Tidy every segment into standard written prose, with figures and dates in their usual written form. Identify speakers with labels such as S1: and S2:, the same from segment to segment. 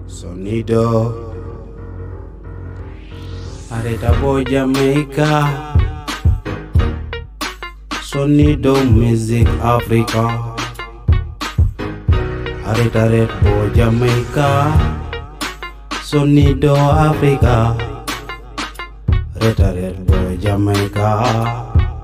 S1: Sonido Areta boy Jamaica. Sonido Music Africa. Areta red boy Jamaica. Sonido Africa. Areta red boy Jamaica.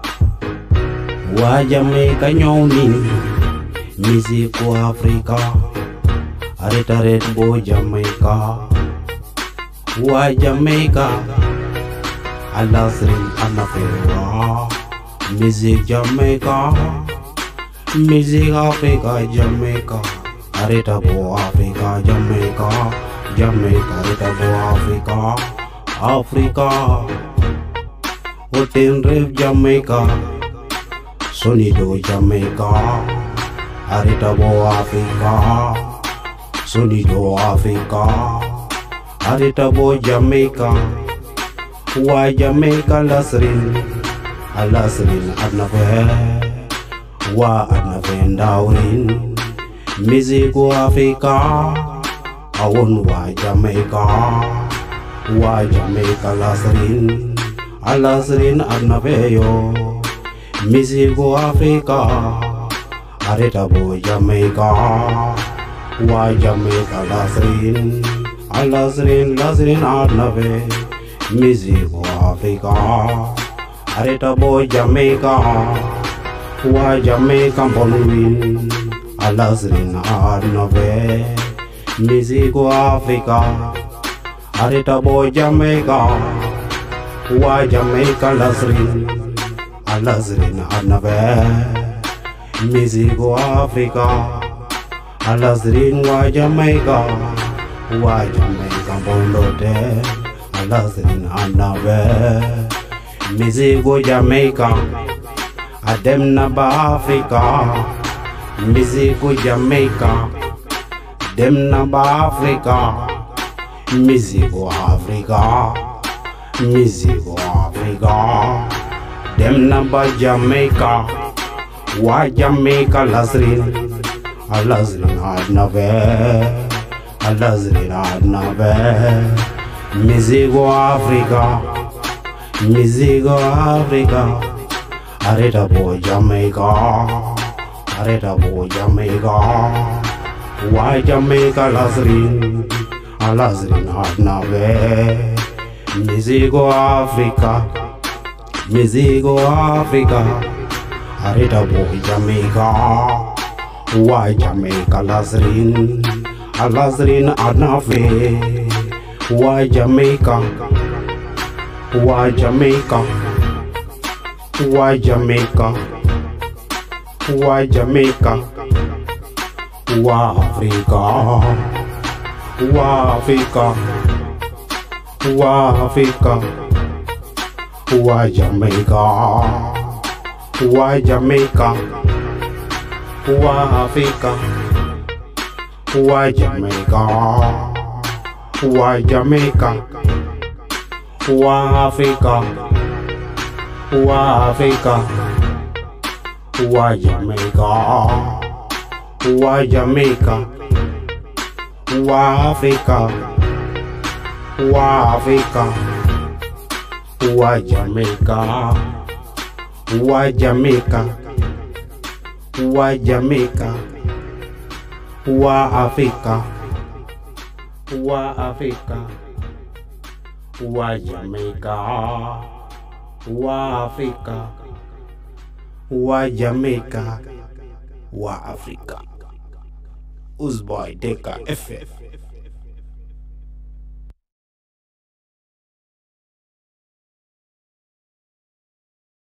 S1: Wa Jamaica nyoni Music Africa. Areta red boy Jamaica. Wa Jamaica Alasrin Anafera. Music Jamaica. Music Africa Jamaica. Areta boy Africa Jamaica. Jamaica Areta boy Africa. Africa Hotel Rev Jamaica. Sonido Jamaica. Areta boy Africa. Sonido Africa. Areta boy Jamaica. Wa Jamaica Alasrin Adnafe. Wa Adnafe Ndaurin. Music Africa. Awon wa Jamaica. Wa Jamaica Alasrin Adnafe yo. Music Africa. Areta boy Jamaica. Wa Jamaica Alasrin Adnafe. Music Africa. Areta boy Jamaica. Wa Jamaica Bonwin. Alasrin Adnafe. Music Africa. Areta boy Jamaica. Wa Jamaica Alasrin Adnafe. Music Africa. Alasrin wa Jamaica. Wa Jamaica Bondote. Alasrin Adnafe. Music Jamaica. Adem Naba Africa. Music Jamaica. Dem Naba Africa. Music Africa. Music Africa. Dem Naba Jamaica. Wa Jamaica Alasrin Adnafe. Alasrin Adnafe. Music Africa. Music Africa. Areta boy Jamaica. Areta boy Jamaica. Wa Jamaica Alasrin Adnafe. Music Africa. Music Africa. Areta boy Jamaica. Wa Jamaica Alasrin Adnafe. Wa Jamaica. Wa Jamaica. Wa Jamaica. Wa Jamaica. Wa Africa. Wa Africa. Wa Africa. Wa Jamaica. Wa Jamaica. Wa Africa. Wa Jamaica. Wa Jamaica. Wa Africa. Wa Africa. Wa Jamaica. Wa Jamaica. Wa Africa. Wa Africa. Wa Jamaica. Wa Jamaica. Wa Jamaica. Wa Africa. Wa Africa. Wa Jamaica. Wa Africa. Wa Jamaica. Wa Africa. Uzboy Deka FF.